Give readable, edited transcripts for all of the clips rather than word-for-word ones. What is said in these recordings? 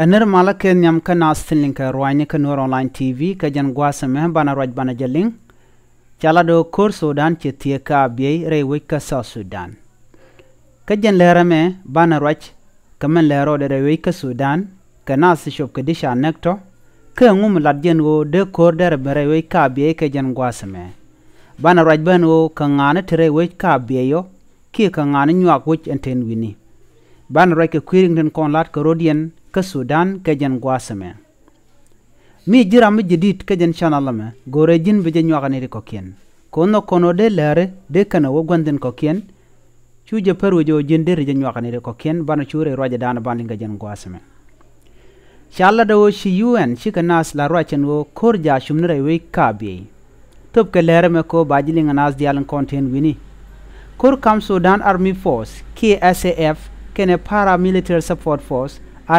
Aner malake nyam ka nastin ka rwanye ka Nuer online TV ka jan gwasa meh bana rwaj bana jaling. Chala do kor Sudan che tie ka abyei rewe ka South Sudan. Ka jan lera me bana rwaj ka men lero de rewe ka Sudan ka nas shop ka disha nekto ka ngum lad jen wo de kor de rewe ka abyei ka jan gwasa meh. Bana rwaj ban wo ka ngane te rewe ka abyei yo ki ka ngane nywak wich enten wini. Bana rwaj ka kwiring den kon lat ka rodien ka Sudan ka jan gwasa meh. Mi jira mi jidit ka jan shanalame gore jin beje nywagane de kokien. Kono de lere de kana wo gwanden kokien. Chuje peru jo jin de reje nywagane de kokien bana chure roja dana bandinga jan gwasa meh. Shala da wo shi UN shi ka nas la rochen wo korja shumnere we kabi. Top ka lere me ko bajilinga nas dialan content wini. Kor kam Sudan Army Force KSAF kene paramilitary support force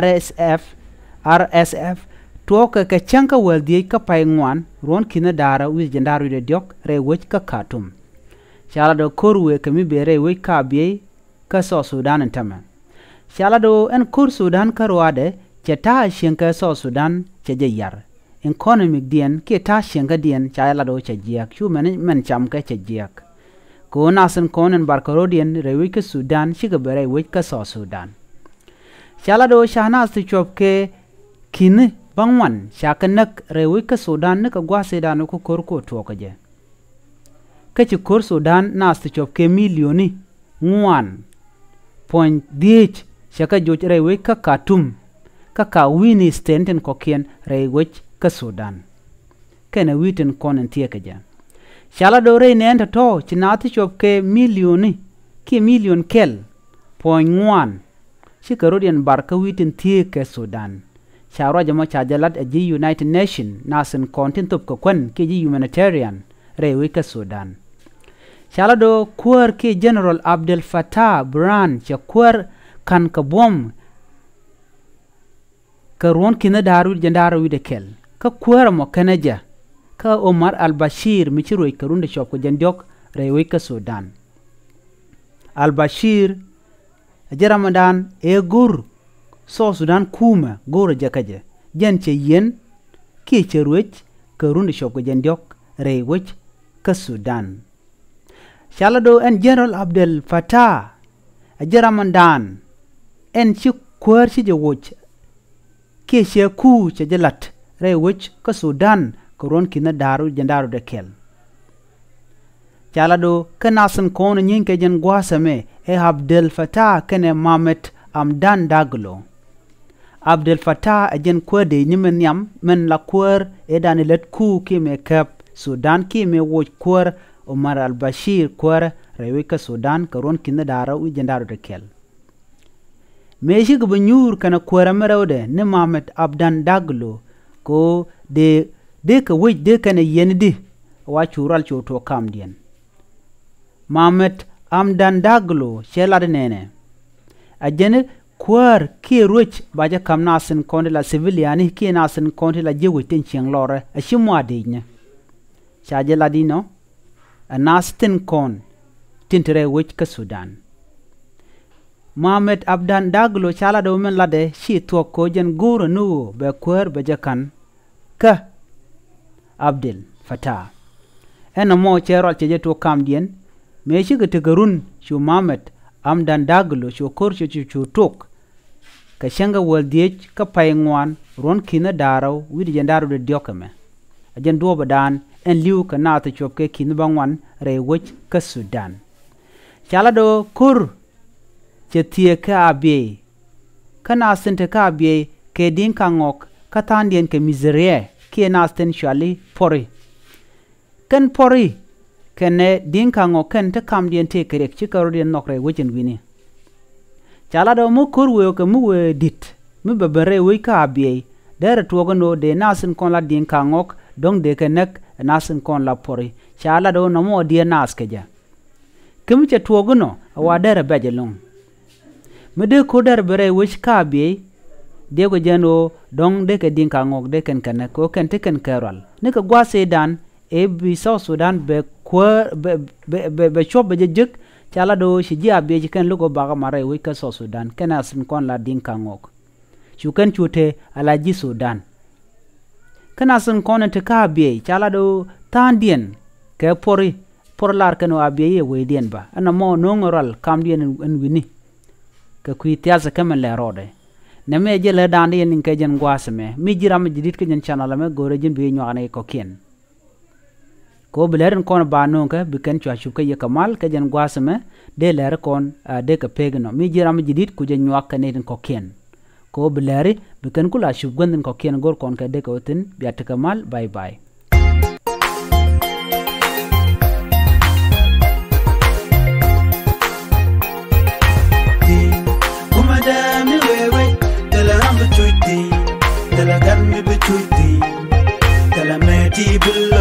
RSF tuoka ka chanka weldi ka paingwan ron kina dara wi jandaru de diok re wech ka Khartoum. Shala do korwe ka mi bere we ka abyei ka South Sudan ntama. Shala do en kur Sudan ka roade che ta shenka South Sudan che je yar. Economic dien ke ta shenka dien shala do che jiak chu men cham ka che jiak. Ko nasen konen barkarodian re we ka Sudan shiga bere we ka South Sudan. Shala do shahnas tu chop ke kin bangwan shakanak rewe ka Sudan ne ka gwase da no ko korko to ka je ka ci kor Sudan nas tu chop ke milioni 1.10 shaka joj rewe ka Khartoum ka wini stenten kokien rewe ka Sudan kana witen konen tie ka je shala do re ne enta to ci na tu chop ke milioni ki milion kel 0.1 shikarodian barka witin tie ke Sudan. Shawra jama chajalat aji United Nation nasen kontin top ko kwen ke ji humanitarian rewe ka Sudan. Shala do kuar ke General Abdel Fattah Bran cha kuar kan ka bom ka ron kina daru jandaru de kel ka kuar mo kanaja ka Omar al-Bashir michiro ikarunde shop ko jandiok rewe ka Sudan. Al-Bashir Ramadan gur South Sudan kuma goro jakaje jan che yen ki cherwech ka runde shop ko jandiok rewech ka Sudan. Shalado en General Abdel Fattah Ramadan en chi kwar chi jewoch ki she ku che jelat rewech ka Sudan ko ron kina daru jandaru de kel. Shalado kanasan kono nyinke jan gwasame Abdel Fattah kene Mohamed Amdan Daglo. Abdel Fattah ajen kwade nyimen yam men la kwar edani let ku ki me kap Sudan ki me wo kwar Omar al-Bashir kwar rewe ka Sudan karon kinda dara u jandaru de kel. Meshi go nyur kana kwara merawde ne Mohamed Abdan Daglo ko de ka wej de kana yendi wa chural choto kam dien. Mohamed Amdan Daglo shelad nene ajene kwar ki ruch baja kam nasen konde la civiliani ki nasen konde la jewe ten chiang lore a shimwa digne chaje ladino a nasten kon tintere wich ka Sudan. Mohamed Abdan Daglo chala do men lade shi to ko jen goro nu be kwar baja kan ka Abdel Fattah eno mo cherol cheje to kam dien me shiga tegarun shu Mohamed Amdan Daglo shu korcho chu tok ka shanga waldiech ka paingwan ron kina daraw widi jandaru de diokame ajen do badan en liu ka nath chop ke kin bangwan rewech ka Sudan. Chala do kur che tie ka abyei kana sente ka abyei ke dinka ngok ka tandien ke miserie ke nasten shali pori ken pori kene dinka ngoken te kam dien te kerek chikarodien nokre wechen wini. Chala do mu kurwe ke mu we dit mu bebere we ka abyei dere tuogono de nasen kon la dinka ngok dong de kenek nasen kon la pori. Chala do no mo die nas keja kemi che tuogono awa dere beje long me de ko dere bere we ka abyei de go jeno dong de ke dinka ngok de ken kenek ko ken te ken keral ne ka gwase dan bi South Sudan be chop be juk chala do shiji abyei ken lugo baga mare we ka South Sudan kenasin kon la dinka ngok shukan chute alaji Sudan kana sun kono te ka abyei chala do tandien ke porlar kano abyei we dien ba ana mo nongoral kam dien en wini ke kuitiasa kemen le rode ne me je le dandi en ke jen gwasme mi jiram jidit ke jen channel me gore jen bi nyane ko ken ko bleren kon ba non ke biken chwa shuke ye kamal ke jen gwasme de ler kon de ke pegno mi jiram jidit ku jen nyak ne den ko ken ko bleri biken kula shubgandin ko ken gor kon ke de ko tin biat kamal bye bye Tell